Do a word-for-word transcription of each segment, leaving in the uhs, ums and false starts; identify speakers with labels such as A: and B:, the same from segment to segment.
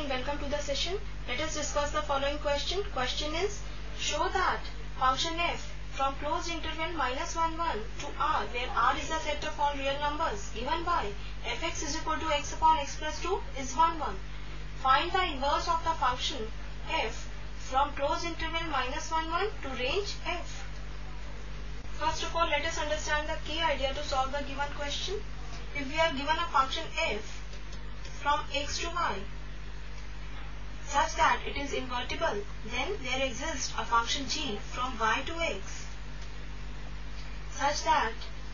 A: morning, welcome to the session. Let us discuss the following question. Question is, show that function f from closed interval minus one, one to r, where r is the set of all real numbers given by fx is equal to x upon x plus two is one, one. Find the inverse of the function f from closed interval minus one, one to range f. First of all, let us understand the key idea to solve the given question. If we are given a function f from x to y such that it is invertible, then there exists a function g from y to x such that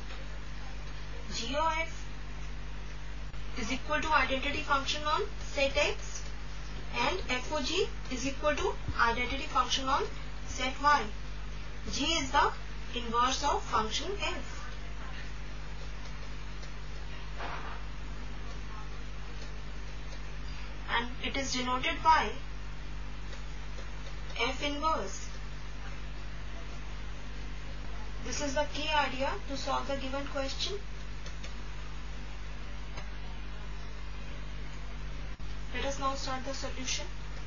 A: g of x is equal to identity function on set x and f of g is equal to identity function on set y. G is the inverse of function f. And it is denoted by f inverse. This is the key idea to solve the given question. Let us now start the solution.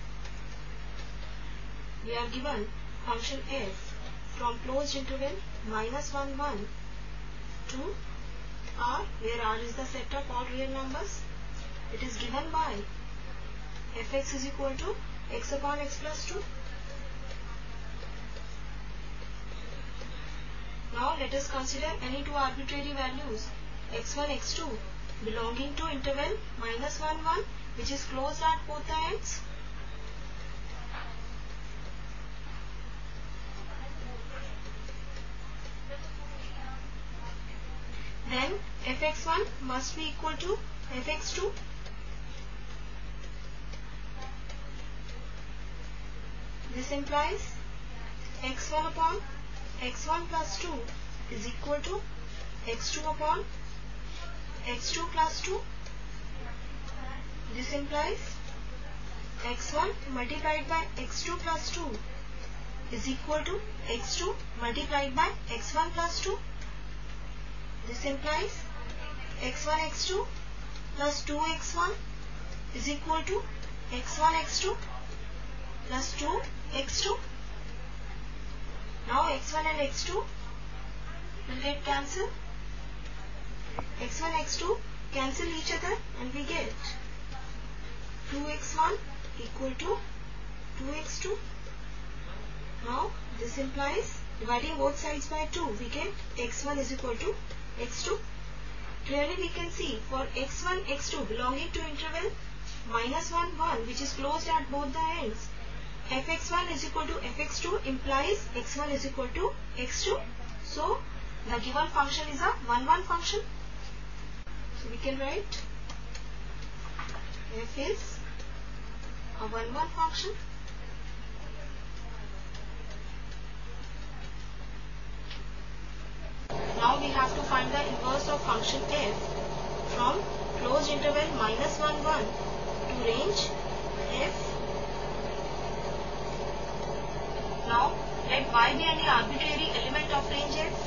A: We are given function f from closed interval minus one, one to r, where r is the set of all real numbers. It is given by fx is equal to x upon x plus two. Now let us consider any two arbitrary values x one, x two belonging to interval minus one, one, which is closed at both the ends. Then f x one must be equal to f x two. This implies x one upon x one plus two is equal to x two upon x two plus two. This implies x one multiplied by x two plus two is equal to x two multiplied by x one plus two. This implies x one x two plus two x one is equal to x one x two plus two x two. Now x one and x two will get cancelled. x one, x two cancel each other and we get two x one equal to two x two. Now this implies dividing both sides by two, we get x one is equal to x two. Clearly we can see for x one, x two belonging to interval minus one, one, which is closed at both the ends, f x one is equal to f x two implies x one is equal to x two. So the given function is a one, one function. So we can write f is a one, one function. Now we have to find the inverse of function f from closed interval minus one, one to range f. Now let y be any arbitrary element of range f.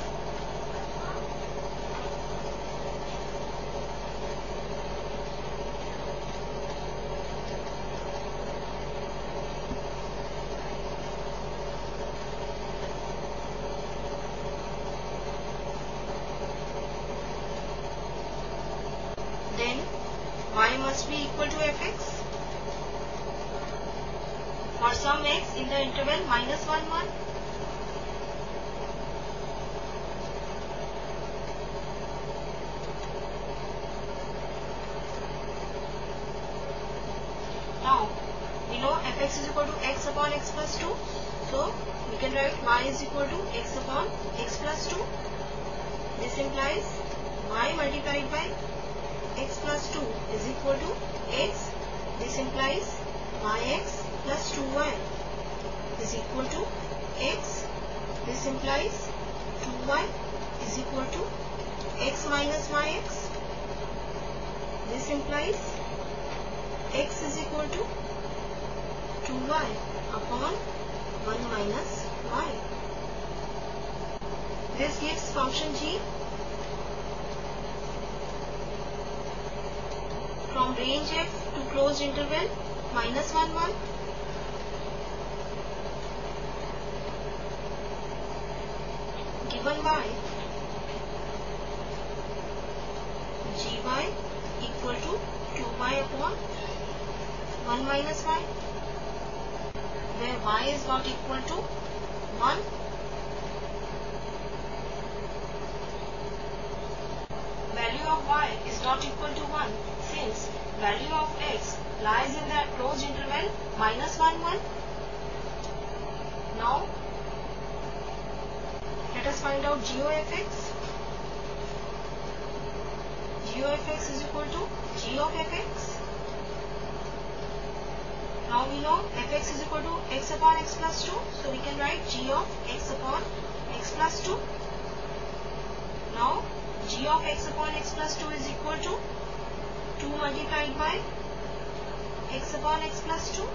A: Then y must be equal to fx for some x in the interval minus one, one. Now we know fx is equal to x upon x plus two. So we can write y is equal to x upon x plus two. This implies y multiplied by x plus two is equal to x. This implies yx plus two y is equal to x. This implies two y is equal to x minus yx. This implies x is equal to two y upon one minus y. This gives function g from range f to closed interval minus one one given by gy equal to two y upon one minus y, where y is not equal to one. Value of y is not equal to one since value of x lies in the closed interval minus one one. Now let us find out g of fx. G of fx is equal to g of fx. Now we know fx is equal to x upon x plus two, so we can write g of x upon x plus two. Now g of x upon x plus two is equal to two multiplied by x upon x plus two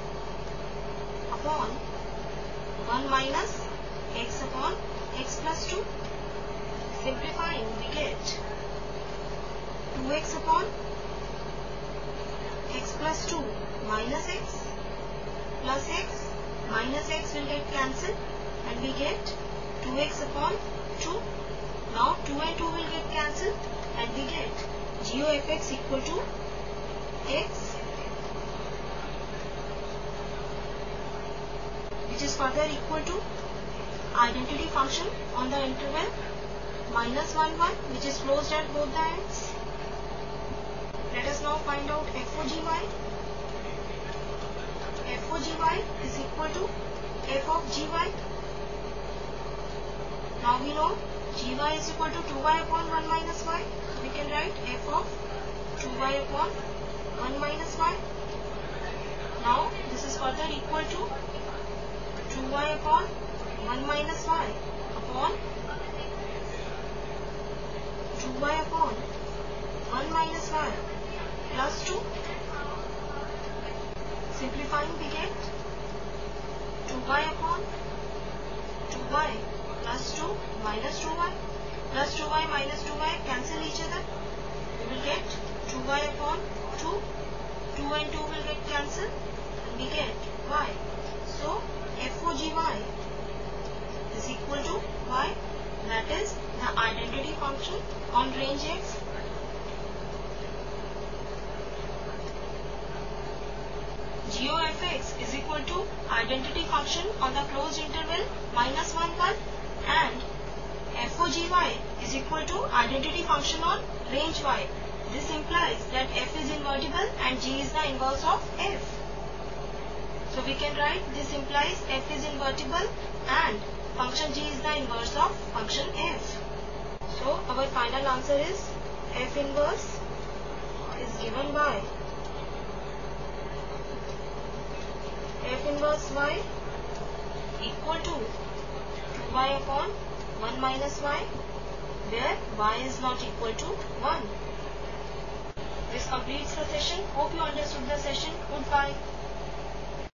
A: upon one minus x upon x plus two. Simplifying, we get two x upon x plus two minus x plus x minus x will get cancelled and we get two x upon two. Now two and two will get cancelled and we get g of fx equal to x, which is further equal to identity function on the interval minus one one, which is closed at both the ends. Let us now find out f of gy. F of gy is equal to f of gy. Now we know gy is equal to two y upon one minus y. So we can write f of two y upon one minus y. Now this is further equal to two y upon one minus y upon two y upon one minus y plus two. Simplifying, we get two y upon two y plus two minus two y plus two y minus two y cancel each other. We will get two y upon two. two and two will get cancelled and we get y. So f of gy is equal to y, that is the identity function on range x. G of fx is equal to identity function on the closed interval minus one one and f of gy is equal to identity function on range y. This implies that f is invertible and g is the inverse of f. So we can write this implies f is invertible and function g is the inverse of function f. So our final answer is f inverse is given by f inverse y equal to two y upon one minus y, where y is not equal to one. This completes the session. Hope you understood the session. Goodbye.